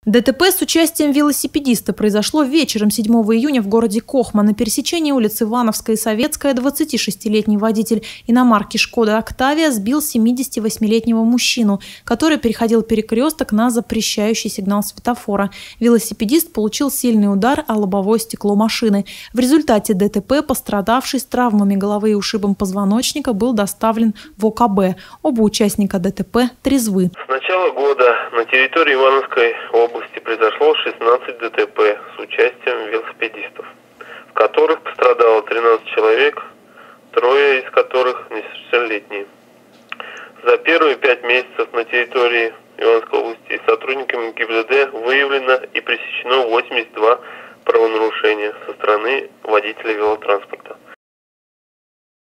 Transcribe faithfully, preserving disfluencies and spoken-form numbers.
ДТП с участием велосипедиста произошло вечером седьмого июня в городе Кохма. На пересечении улиц Ивановская и Советская двадцатишестилетний водитель иномарки «Шкода Октавия» сбил семидесятивосьмилетнего мужчину, который переходил перекресток на запрещающий сигнал светофора. Велосипедист получил сильный удар о лобовое стекло машины. В результате ДТП пострадавший с травмами головы и ушибом позвоночника был доставлен в О К Б. Оба участника ДТП трезвы. С начала года на территории Ивановской области произошло шестнадцать Д Т П с участием велосипедистов, в которых пострадало тринадцать человек, трое из которых несовершеннолетние. За первые пять месяцев на территории Ивановской области сотрудниками Г И Б Д Д выявлено и пресечено восемьдесят два правонарушения со стороны водителя велотранспорта.